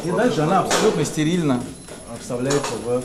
И дальше она абсолютно стерильно вставляется в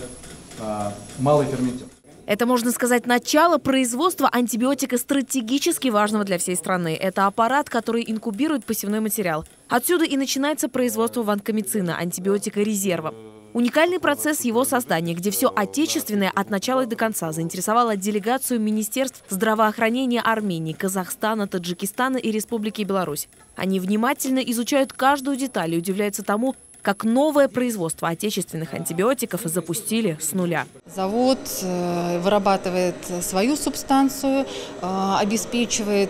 малый ферментер. Это, можно сказать, начало производства антибиотика стратегически важного для всей страны. Это аппарат, который инкубирует посевной материал. Отсюда и начинается производство ванкомицина, антибиотика резерва. Уникальный процесс его создания, где все отечественное от начала и до конца, заинтересовало делегацию министерств здравоохранения Армении, Казахстана, Таджикистана и Республики Беларусь. Они внимательно изучают каждую деталь и удивляются тому, как новое производство отечественных антибиотиков запустили с нуля. Завод вырабатывает свою субстанцию, обеспечивает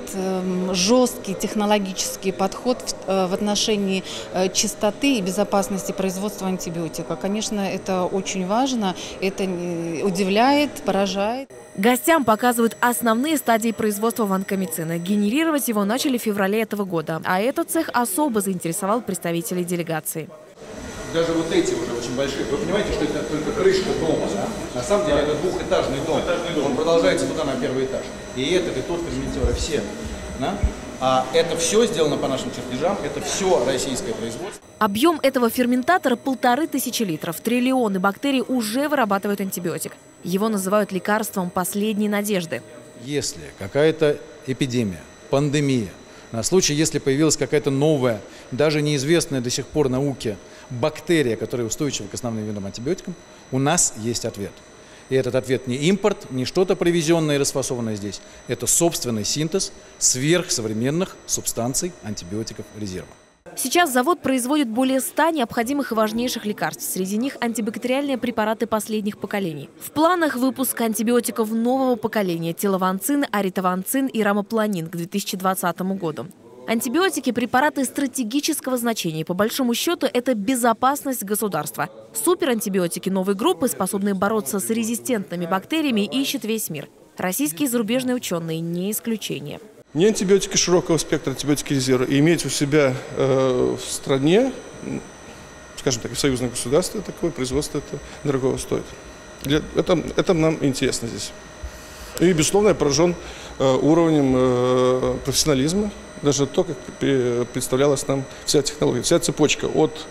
жесткий технологический подход в отношении чистоты и безопасности производства антибиотика. Конечно, это очень важно, это удивляет, поражает. Гостям показывают основные стадии производства ванкомицина. Генерировать его начали в феврале этого года, а этот цех особо заинтересовал представителей делегации. Даже вот эти уже очень большие. Вы понимаете, что это только крышка дома, да? На самом деле это двухэтажный дом. Он продолжается туда на первый этаж. И этот, и тот ферментеры, все. Да? А это все сделано по нашим чертежам, это все российское производство. Объем этого ферментатора 1500 литров. Триллионы бактерий уже вырабатывают антибиотик. Его называют лекарством последней надежды. Если какая-то эпидемия, пандемия, на случай, если появилась какая-то новая, даже неизвестная до сих пор науке бактерия, которая устойчива к основным видам антибиотикам, у нас есть ответ. И этот ответ не импорт, не что-то привезенное и расфасованное здесь. Это собственный синтез сверхсовременных субстанций антибиотиков резерва. Сейчас завод производит более 100 необходимых и важнейших лекарств. Среди них антибактериальные препараты последних поколений. В планах выпуск антибиотиков нового поколения – телаванцин, аритаванцин и рамопланин к 2020 году. Антибиотики – препараты стратегического значения. По большому счету, это безопасность государства. Суперантибиотики новой группы, способные бороться с резистентными бактериями, ищет весь мир. Российские и зарубежные ученые – не исключение. Не антибиотики широкого спектра, антибиотики резерва. И иметь у себя в стране, скажем так, в союзном государстве такое производство это дорого стоит. Это нам интересно здесь. И, безусловно, я поражен уровнем профессионализма. Даже то, как представлялась нам вся технология, вся цепочка от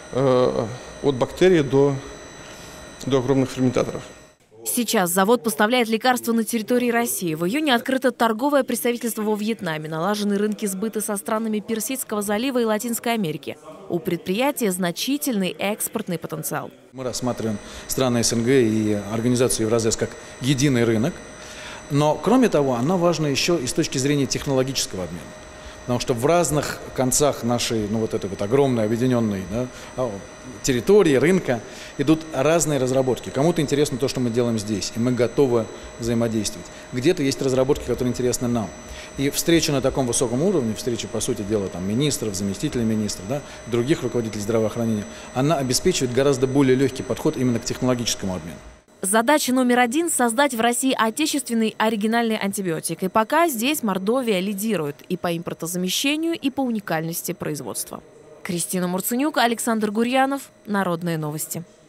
бактерий до огромных ферментаторов. Сейчас завод поставляет лекарства на территории России. В июне открыто торговое представительство во Вьетнаме, налажены рынки сбыта со странами Персидского залива и Латинской Америки. У предприятия значительный экспортный потенциал. Мы рассматриваем страны СНГ и организацию Евразес как единый рынок. Но, кроме того, она важна еще и с точки зрения технологического обмена. Потому что в разных концах нашей, этой огромной объединенной территории, рынка, идут разные разработки. Кому-то интересно то, что мы делаем здесь, и мы готовы взаимодействовать. Где-то есть разработки, которые интересны нам. И встреча на таком высоком уровне, встреча, по сути дела, министров, заместителей министров, других руководителей здравоохранения, она обеспечивает гораздо более легкий подход именно к технологическому обмену. Задача номер один – создать в России отечественный оригинальный антибиотик. И пока здесь Мордовия лидирует и по импортозамещению, и по уникальности производства. Кристина Мурценюк, Александр Гурьянов. Народные новости.